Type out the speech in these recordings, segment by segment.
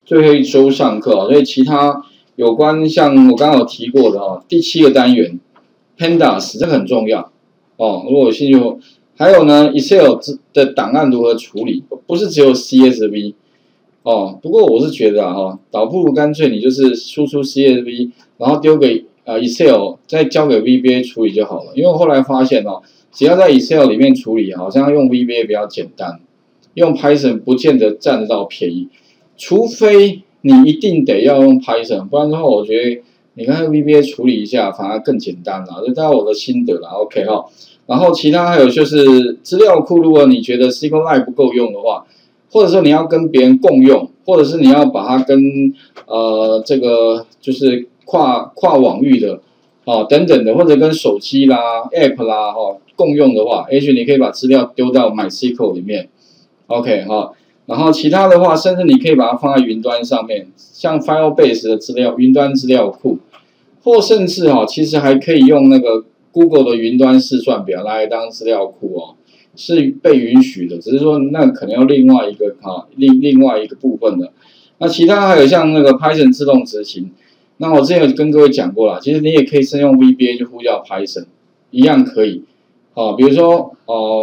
最后一周上课所以其他有关像我刚刚有提过的第7个单元 Pandas 这个很重要如果有兴趣，还有呢 Excel 的档案如何处理，不是只有 CSV 不过我是觉得倒不如干脆你就是输出 CSV， 然后丢给Excel， 再交给 VBA 处理就好了。因为我后来发现只要在 Excel 里面处理，好像用 VBA 比较简单，用 Python 不见得占得到便宜，除非你一定得要用 Python， 不然的话，我觉得你看 VBA 处理一下反而更简单啦。这大概我的心得啦 ，OK 然后其他还有就是资料库，如果你觉得 SQLite 不够用的话，或者说你要跟别人共用，或者是你要把它跟这个就是跨网域的等等的，或者跟手机啦、App 啦共用的话，也许你可以把资料丢到 MySQL 里面 ，OK 然后其他的话，甚至你可以把它放在云端上面，像 Firebase 的资料云端资料库，或甚至其实还可以用那个 Google 的云端试算表来当资料库是被允许的，只是说那可能要另外一个另外一个部分的。那其他还有像那个 Python 自动执行，那我之前有跟各位讲过啦，其实你也可以是用 VBA 去呼叫 Python， 一样可以。比如说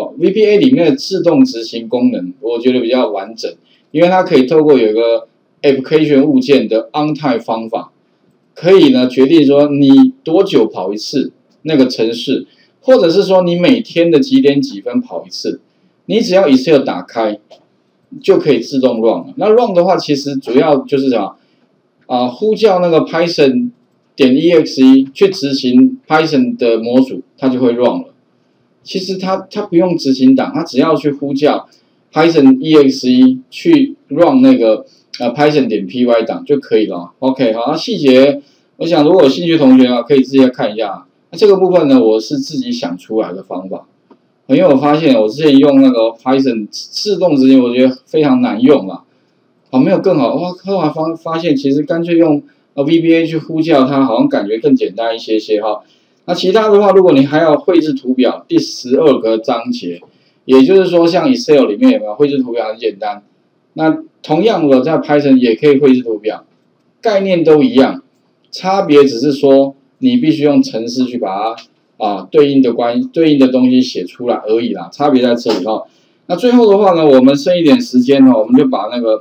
VBA 里面的自动执行功能，我觉得比较完整，因为它可以透过有一个 application 物件的 on-time 方法，可以呢决定说你多久跑一次那个程式，或者是说你每天的几点几分跑一次，你只要 Excel 打开就可以自动 run 了。那 run 的话，其实主要就是什么呼叫那个 Python 点 exe 去执行 Python 的模组，它就会 run 了。其实它不用执行档，它只要去呼叫 Python exe 去 run 那个Python 点 py 档就可以了。OK， 好，细节我想如果有兴趣的同学可以自己看一下。那这个部分呢，我是自己想出来的方法，因为我发现我之前用那个 Python 自动执行，我觉得非常难用没有更好。后来发现其实干脆用VBA 去呼叫它，好像感觉更简单一些那其他的话，如果你还要绘制图表，第12个章节，也就是说像 Excel 里面有没有绘制图表很简单，那同样的在 Python 也可以绘制图表，概念都一样，差别只是说你必须用程式去把它对应的东西写出来而已啦，差别在这里那最后的话呢，我们剩一点时间我们就把那个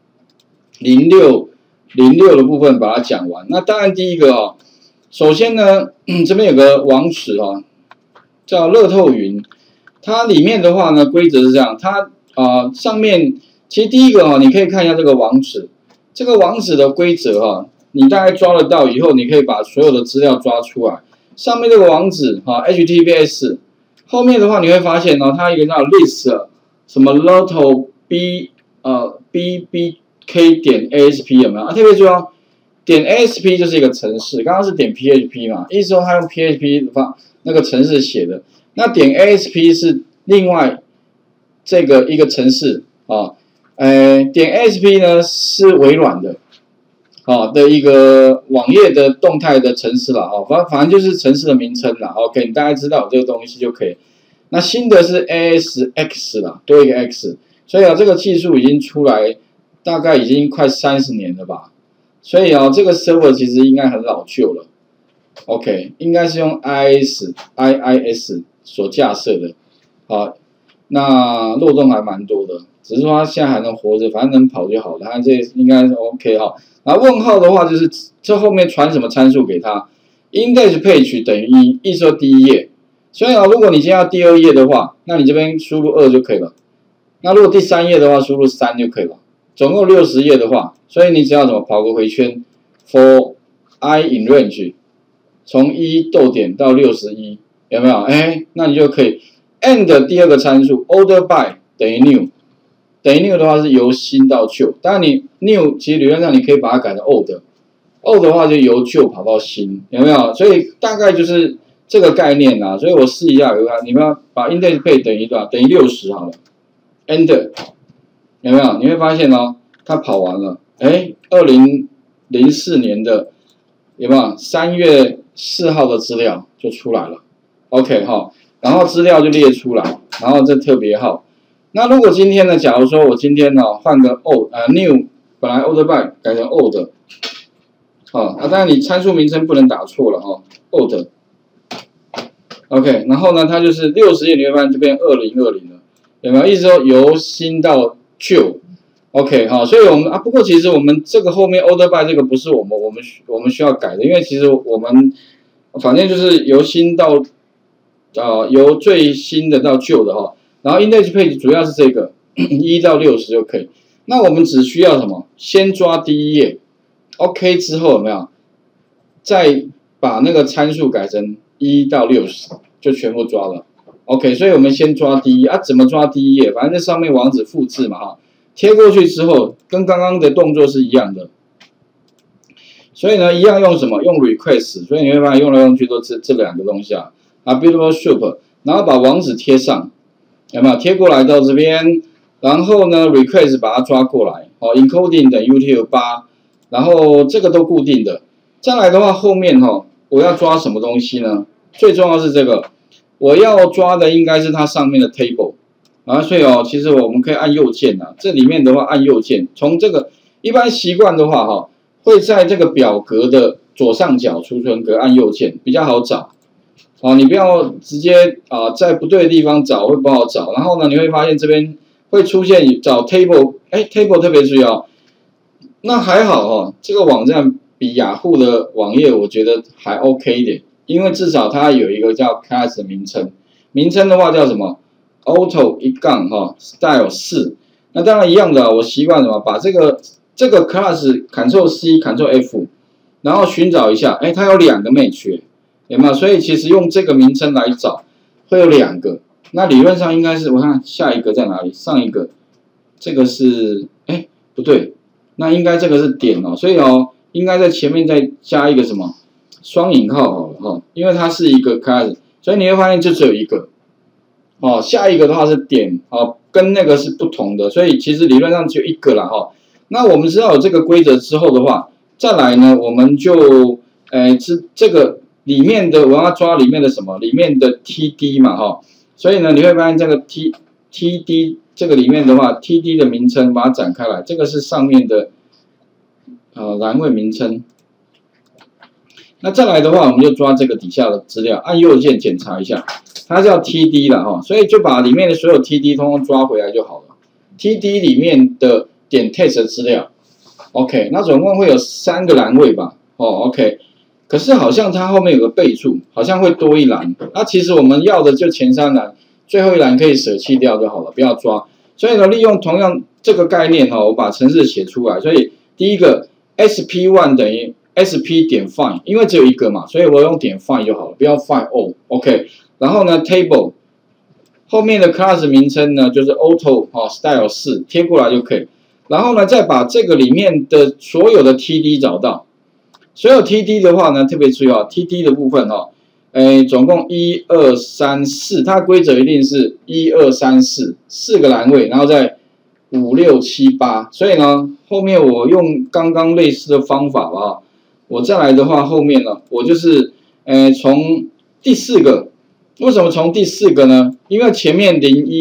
06的部分把它讲完。那当然第一个首先呢，这边有个网址叫乐透云，它里面的话呢规则是这样，它上面其实第一个你可以看一下这个网址，这个网址的规则你大概抓得到以后，你可以把所有的资料抓出来。上面这个网址HTTPS， 后面的话你会发现它有一个叫 list 什么 lotto bbk 点 asp 有没有特别注意点 ASP 就是一个程式，刚刚是点 PHP 嘛，意思说它用 PHP 那个程式写的。那点 ASP 是另外这个一个程式点 ASP 呢是微软的的一个网页的动态的程式啦反正就是程式的名称啦 OK， 你大概知道有这个东西就可以。那新的是 ASX 啦，多一个 X， 所以这个技术已经出来，大概已经快30年了吧。所以这个 server 其实应该很老旧了 ，OK， 应该是用 IIS 所架设的，那漏洞还蛮多的，只是说它现在还能活着，反正能跑就好了，它这应该是 OK 然后问号的话就是这后面传什么参数给它 ，index page 等于1，意思说第一页，所以如果你今天要第2页的话，那你这边输入2就可以了，那如果第3页的话，输入3就可以了。总共60页的话，所以你只要怎么跑个回圈 ，for I in range， 从1逗点到61，有没有？那你就可以 and 第2个参数 order by 等于 new， 等于 new 的话是由新到旧，当然你 new 其实理论上你可以把它改成 old 的话就由旧跑到新，有没有？所以大概就是这个概念啦。所以我试一下，你们要把 index page 等于多少？等于60好了 ，and。有没有？你会发现它跑完了。2004年的有没有3月4号的资料就出来了 ？OK 然后资料就列出来，然后这特别号。那如果今天呢，假如说我今天换个new 本来 order by 改成 old， 好，当然你参数名称不能打错了哈 ，old。OK， 然后呢，它就是60页，你会发现就变2020了，有没有？意思说由新到旧。OK， 好，所以我们不过其实我们这个后面 order by 这个不是我们需要改的，因为其实我们反正就是由新到由最新的到旧的哈，然后 index page 主要是这个1到60就可以。那我们只需要什么？先抓第一页 ，OK 之后有没有？再把那个参数改成1到60，就全部抓了。OK， 所以我们先抓第一页怎么抓第一页？反正这上面网址复制嘛哈。贴过去之后，跟刚刚的动作是一样的，所以呢，一样用什么？用 request， 所以你会发现用来用去都这两个东西beautiful soup， 然后把网址贴上，有没有？贴过来到这边，然后呢 request 把它抓过来，encoding 等于 UTF-8，然后这个都固定的。再来的话，后面我要抓什么东西呢？最重要是这个，我要抓的应该是它上面的 table。所以其实我们可以按右键这里面的话按右键，从这个一般习惯的话会在这个表格的左上角储存格按右键比较好找，你不要直接在不对的地方找会不好找，然后呢你会发现这边会出现找 table，table 特别注意那还好这个网站比雅虎的网页我觉得还 OK 一点，因为至少它有一个叫 class 的名称，名称的话叫什么？auto 一杠style 4，那当然一样的我习惯什么？把这个 class Ctrl C Ctrl F， 然后寻找一下，它有2个 match， 有没有？所以其实用这个名称来找会有2个，那理论上应该是我看下一个在哪里？上一个这个是不对，那应该这个是点所以应该在前面再加一个什么双引号好了因为它是一个 class， 所以你会发现就只有一个。下一个的话是点跟那个是不同的，所以其实理论上只有一个啦那我们知道有这个规则之后的话，再来呢，我们就这个里面的我要抓里面的什么？里面的 TD 嘛所以呢你会发现这个 TD 这个里面的话 ，TD 的名称把它展开来，这个是上面的栏位名称。那再来的话，我们就抓这个底下的资料，按右键检查一下。它叫 TD 了所以就把里面的所有 TD 通通抓回来就好了。TD 里面的点 test 的资料 ，OK， 那总共会有3个栏位吧，OK， 可是好像它后面有个备注，好像会多一栏。那其实我们要的就前3栏，最后一栏可以舍弃掉就好了，不要抓。所以呢，利用同样这个概念我把程式写出来。所以第一个 SP1 等于 SP 点 find， 因为只有一个嘛，所以我用点 find 就好了，不要 find all，OK。然后呢 ，table 后面的 class 名称呢就是 auto style 4贴过来就可以。然后呢，再把这个里面的所有的 TD 找到。所有 TD 的话呢，特别注意TD 的部分总共1、2、3、4，它的规则一定是1、2、3、4，4个栏位，然后再5、6、7、8。所以呢，后面我用刚刚类似的方法我再来的话，后面呢，我就是从第4个。为什么从第4个呢？因为前面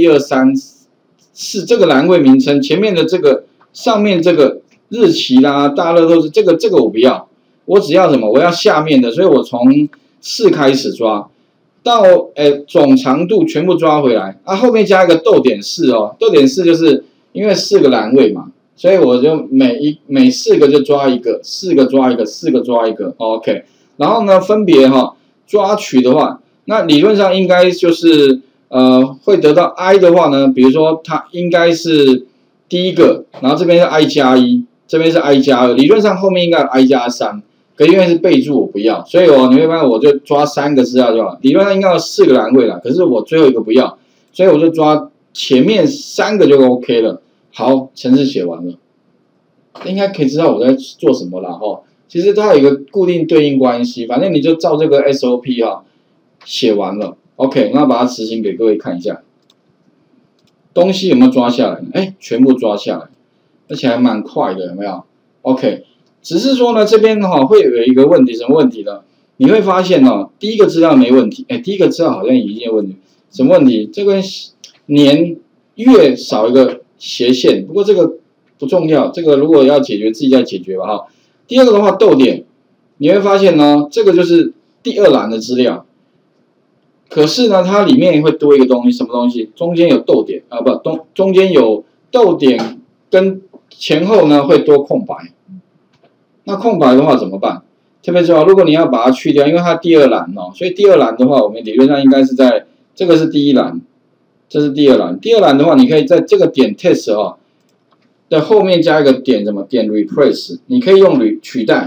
0、1、2、3、4这个栏位名称，前面的这个上面这个日期啦、大乐透是这个我不要，我只要什么？我要下面的，所以我从4开始抓，到总长度全部抓回来后面加一个逗点4逗点4就是因为4个栏位嘛，所以我就每4个就抓一个，4个抓一个，4个抓一个 ，OK。然后呢，分别抓取的话。那理论上应该就是会得到 I 的话呢，比如说它应该是第一个，然后这边是 I 加1，这边是 I 加2，理论上后面应该有 I 加3，可因为是备注我不要，所以你会发现我就抓3个资料就好，理论上应该有4个栏位啦，可是我最后一个不要，所以我就抓前面3个就 OK 了。好，程式写完了，应该可以知道我在做什么啦其实它有一个固定对应关系，反正你就照这个 SOP 写完了 ，OK， 那把它执行给各位看一下，东西有没有抓下来？全部抓下来，而且还蛮快的，有没有 ？OK， 只是说呢，这边会有一个问题，什么问题呢？你会发现第一个资料没问题，第一个资料好像已经有问题，什么问题？这个年月少一个斜线，不过这个不重要，这个如果要解决自己再解决吧哈。第二个的话，逗点，你会发现呢，这个就是第二栏的资料。可是呢，它里面会多一个东西，什么东西？中间有逗点啊，中间有逗点跟前后呢会多空白。那空白的话怎么办？特别重要，如果你要把它去掉，因为它第二栏哦，所以第二栏的话，我们理论上应该是在这个是第一栏，这是第二栏。第二栏的话，你可以在这个点 test 哦的后面加一个点，什么点 replace， 你可以用取代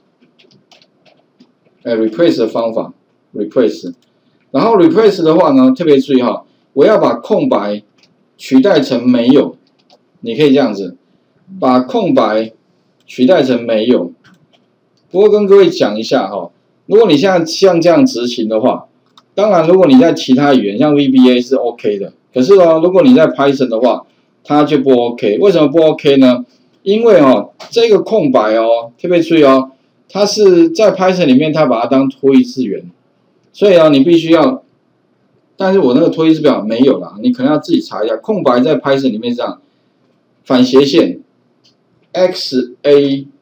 ，replace 的方法 replace。然后 replace 的话呢，特别注意哈，我要把空白取代成没有，你可以这样子，把空白取代成没有。不过跟各位讲一下哈，如果你现在像这样执行的话，当然如果你在其他语言像 VBA 是 OK 的，可是哦，如果你在 Python 的话，它就不 OK。为什么不 OK 呢？因为哦，这个空白哦，特别注意哦，它是在 Python 里面，它把它当脱义字元。所以啊，你必须要，但是我那个脱义字表没有啦，你可能要自己查一下。空白在 Python 里面是这样，反斜线 XA0，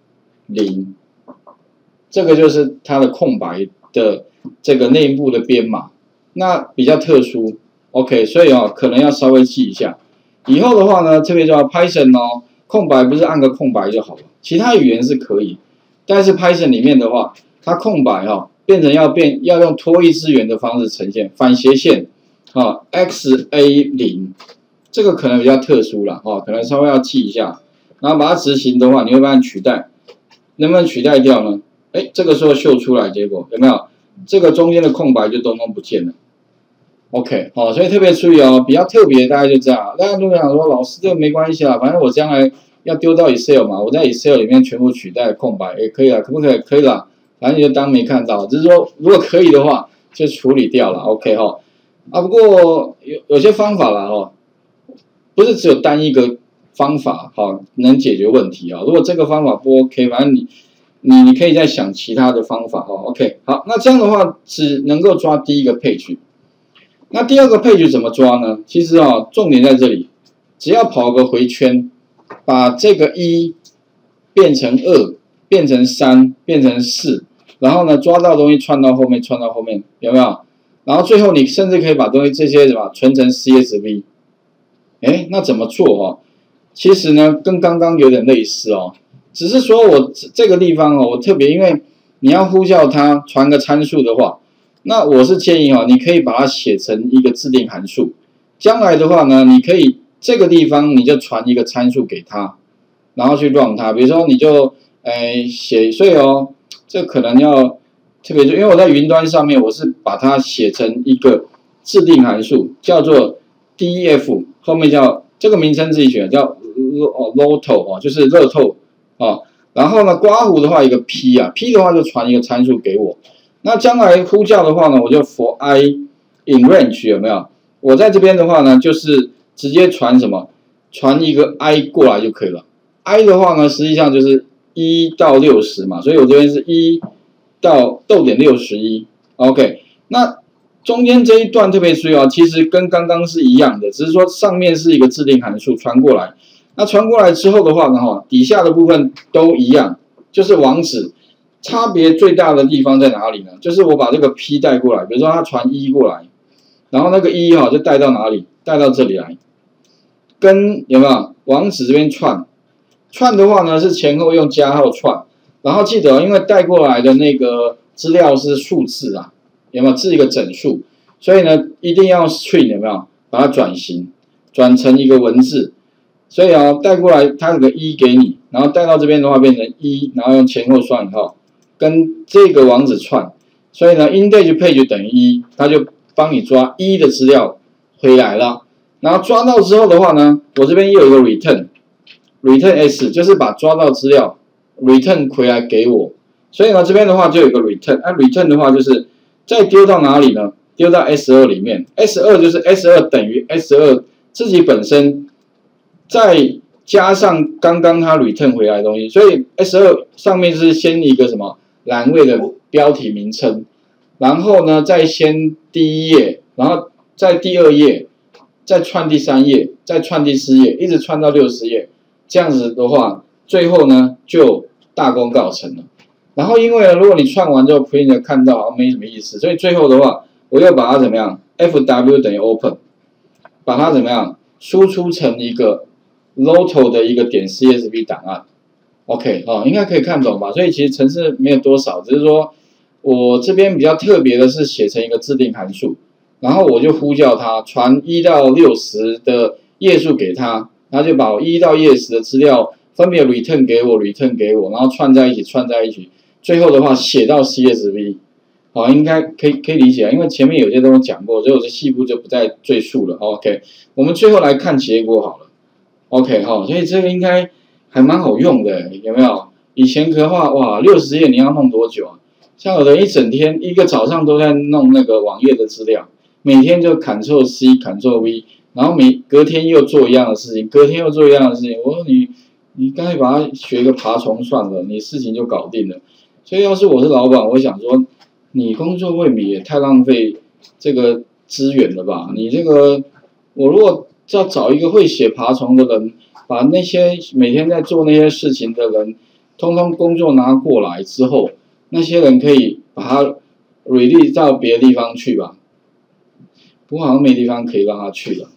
这个就是它的空白的这个内部的编码，那比较特殊。OK， 所以啊，可能要稍微记一下。以后的话呢，特别叫 Python 哦，空白不是按个空白就好了，其他语言是可以，但是 Python 里面的话，它空白哈。变成要用脱义字元的方式呈现，反斜线啊 XA0， 这个可能比较特殊了哈，可能稍微要记一下。然后把它执行的话，你会发现取代，能不能取代掉呢？哎，这个时候秀出来，结果有没有？这个中间的空白就通通不见了。OK， 好，所以特别注意哦，比较特别，大概就这样。大家如果想说，老师这个没关系啦，反正我将来要丢到 Excel 嘛，我在 Excel 里面全部取代空白，也可以啦，可不可以？可以啦。反正你就当没看到，只是说如果可以的话，就处理掉了 ，OK 哈。啊，不过有些方法啦哈，不是只有单一个方法哈能解决问题啊。如果这个方法不 OK， 反正你可以再想其他的方法哈 ，OK。好，那这样的话只能够抓第一个page，那第二个page怎么抓呢？其实啊，重点在这里，只要跑个回圈，把这个1变成2，变成3，变成4。然后呢，抓到东西串到后面，有没有？然后最后你甚至可以把东西这些什么存成 CSV。哎，那怎么做哦？其实呢，跟刚刚有点类似哦，只是说我这个地方哦，我特别因为你要呼叫它传个参数的话，那我是建议哦，你可以把它写成一个自定函数。将来的话呢，你可以这个地方你就传一个参数给它，然后去 run 它。比如说你就写，所以哦。这可能要特别注意，因为我在云端上面，我是把它写成一个自定函数，叫做 def， 后面叫这个名称自己选，叫 lotto 啊，就是乐透啊。然后呢，刮胡的话一个 p 啊 ，p 的话就传一个参数给我。那将来呼叫的话呢，我就 for I in range 有没有？我在这边的话呢，就是直接传什么？传一个 I 过来就可以了。I 的话呢，实际上就是1到60嘛，所以我这边是1到逗点61 ，OK。那中间这一段特别注意啊，其实跟刚刚是一样的，只是说上面是一个自定函数传过来，那传过来之后的话呢，底下的部分都一样，就是网址，差别最大的地方在哪里呢？就是我把这个 P 带过来，比如说它传1过来，然后那个1就带到哪里？带到这里来，跟有没有网址这边串？串的话呢是前后用加号串，然后记得因为带过来的那个资料是数字啊，有没有是一个整数，所以呢一定要 string 有没有把它转成一个文字，所以带过来它有个1给你，然后带到这边的话变成1，然后用前后双引号跟这个网址串，所以呢 index page 等于1，它就帮你抓1的资料回来了，然后抓到之后的话呢，我这边又有一个 return s 就是把抓到资料 return 回来给我，所以呢这边的话就有一个 return， return 的话就是再丢到哪里呢？丢到 S2 里面 ，S2 就是 S2 等于 S2 自己本身再加上刚刚它 return 回来的东西，所以 S2 上面是先一个什么栏位的标题名称，然后呢再先第1页，然后再第2页，再串第3页，再串第4页，一直串到60页。 这样子的话，最后呢就大功告成了。然后因为呢，如果你串完之后 print 看到没什么意思，所以最后的话，我又把它怎么样 ？fw 等于 open， 把它怎么样输出成一个 local 的一个点 CSV 档案。OK 哦，应该可以看懂吧？所以其实程式没有多少，只是说我这边比较特别的是写成一个自定函数，然后我就呼叫它传1到60的页数给它，它就把1到60的资料分别 return 给我，然后串在一起，最后的话写到 CSV， 好，应该可以理解，因为前面有些东西讲过，所以我这细部就不再赘述了。OK， 我们最后来看结果好了。OK 哈，所以这个应该还蛮好用的，有没有？以前的话，哇，60页你要弄多久啊？像有的人一整天一个早上都在弄那个网页的资料，每天就 Ctrl C、Ctrl V， 然后隔天又做一样的事情，我说你干脆把它学个爬虫算了，你事情就搞定了。所以要是我是老板，我想说，你工作未免也太浪费这个资源了吧？你这个，我如果要找一个会写爬虫的人，把那些每天在做那些事情的人，通通工作拿过来之后，那些人可以把它 release 到别的地方去吧。不过好像没地方可以让他去了，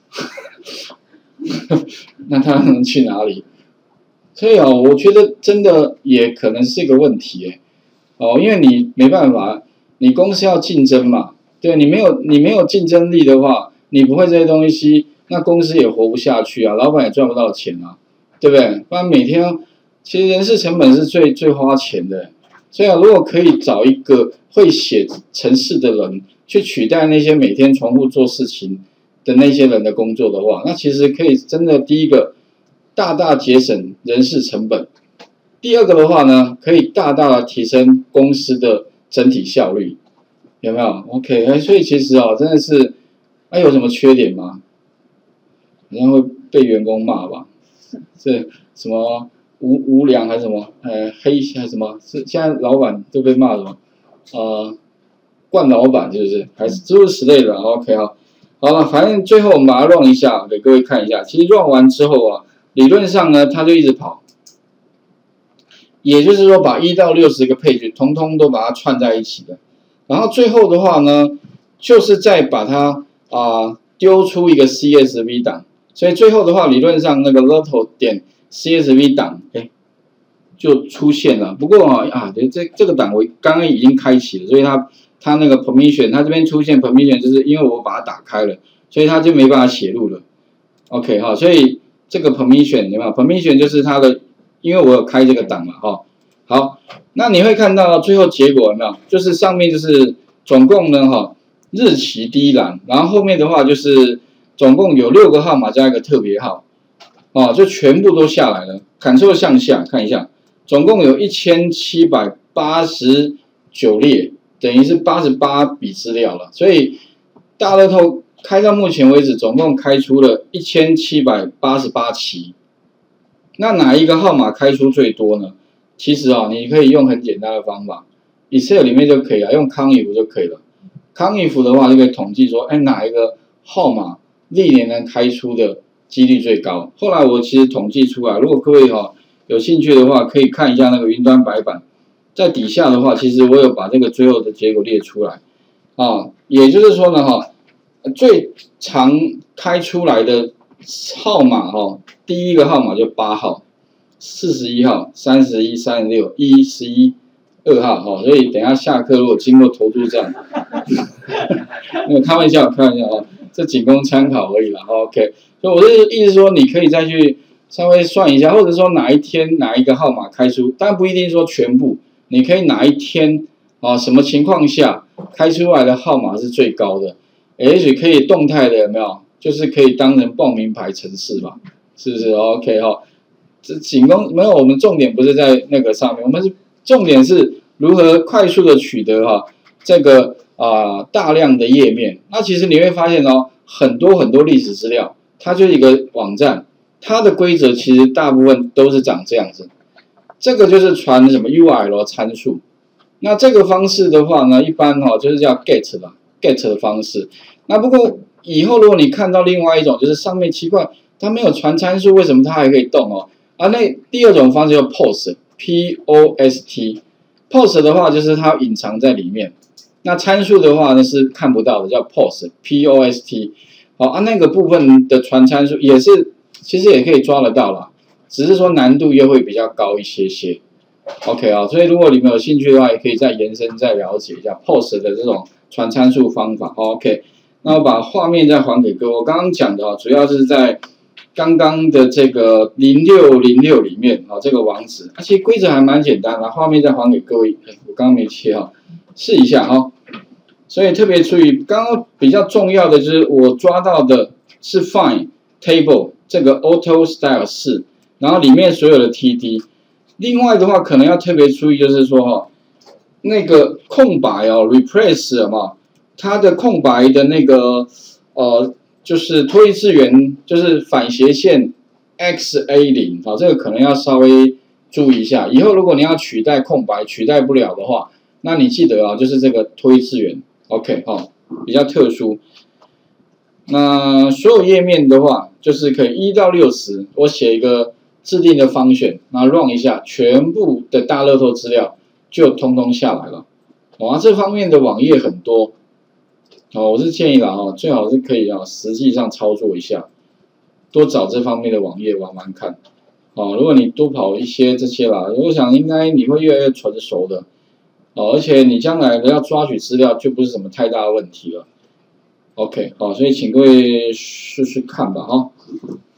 那他能去哪里？所以我觉得真的也可能是一个问题因为你没办法，你公司要竞争嘛，对，你没有竞争力的话，你不会这些东西，那公司也活不下去啊，老板也赚不到钱啊，对不对？不然每天其实人事成本是最花钱的，所以如果可以找一个会写程式的人去取代那些每天重复做事情的那些人的工作的话，那其实可以真的第一个大大节省人事成本，第二个的话呢，可以大大的提升公司的整体效率，有没有 ？OK， 所以其实真的是，有什么缺点吗？好像会被员工骂吧？这什么无良还是什么？黑还是什么？是现在老板都被骂什么？惯老板是不是？还是诸如此类的 ？OK 好了，反正最后我们把它 run 一下，给各位看一下。其实 run 完之后理论上呢，它就一直跑，也就是说把1到60个page通通都把它串在一起的。然后最后的话呢，就是再把它丢出一个 CSV 档。所以最后的话，理论上那个 local 点 CSV 档，就出现了。不过这个档我刚刚已经开启了，所以它那个 permission， 它这边出现 permission， 就是因为我把它打开了，所以它就没办法写入了。OK 所以这个 permission 有没有 ？permission 就是它的，因为我有开这个档嘛好，那你会看到最后结果有没有？就是上面就是总共呢日期第一栏，然后后面的话就是总共有6个号码加一个特别号，就全部都下来了。Ctrl 向下看一下，总共有1789列，等于是88笔资料了。所以大乐透开到目前为止，总共开出了1788期。那哪一个号码开出最多呢？其实你可以用很简单的方法 ，Excel 里面就可以了，用 CONIF 就可以了。CONIF 的话就可以统计说，哪一个号码历年能开出的几率最高。后来我其实统计出来，如果各位有兴趣的话，可以看一下那个云端白板，在底下的话，其实我有把这个最后的结果列出来也就是说呢最常开出来的号码第一个号码就8号、41号、31、36、1、11、2号所以等一下下课如果经过投注站，没有开玩笑这仅供参考而已啦。OK， 所以我的意思说，你可以再去稍微算一下，或者说哪一天哪一个号码开出，但不一定说全部，你可以哪一天什么情况下开出来的号码是最高的，也许可以动态的有没有？就是可以当成报名牌程式吧，是不是 ？OK 这仅供没有，我们重点不是在那个上面，我们是重点是如何快速的取得这个大量的页面。那其实你会发现很多历史资料，它就是一个网站，它的规则其实大部分都是长这样子。这个就是传什么 URL 参数。那这个方式的话呢，一般就是叫 get 的方式。那不过以后如果你看到另外一种，就是上面奇怪，它没有传参数，为什么它还可以动啊，那第二种方式叫 post，P-O-S-T。post 的话就是它隐藏在里面，那参数的话呢是看不到的，叫 post，P-O-S-T。好啊，那个部分的传参数也是，其实也可以抓得到啦，只是说难度又会比较高一些些。OK 啊，所以如果你们有兴趣的话，也可以再延伸再了解一下 post 的这种传参数方法。OK， 那我把画面再还给各位，我刚刚讲的主要是在刚刚的这个0606里面这个网址，其实规则还蛮简单的，画面再还给各位。我刚刚没切哈，试一下哈。所以特别注意，刚刚比较重要的就是我抓到的是 find table 这个 auto style 4，然后里面所有的 TD。另外的话，可能要特别注意，就是说那个空白replace 有没有？它的空白的那个就是脱离次元，就是反斜线 XA0，这个可能要稍微注意一下。以后如果你要取代空白，取代不了的话，那你记得就是这个脱离次元 ，OK 比较特殊。那所有页面的话，就是可以1到60，我写一个制定的方选，然后 run 一下，全部的大乐透资料就通通下来了。这方面的网页很多。我是建议啦最好是可以实际上操作一下，多找这方面的网页玩玩看。如果你多跑一些这些啦，我想应该你会越来越纯熟的。而且你将来要抓取资料就不是什么太大的问题了。OK， 所以请各位试试看吧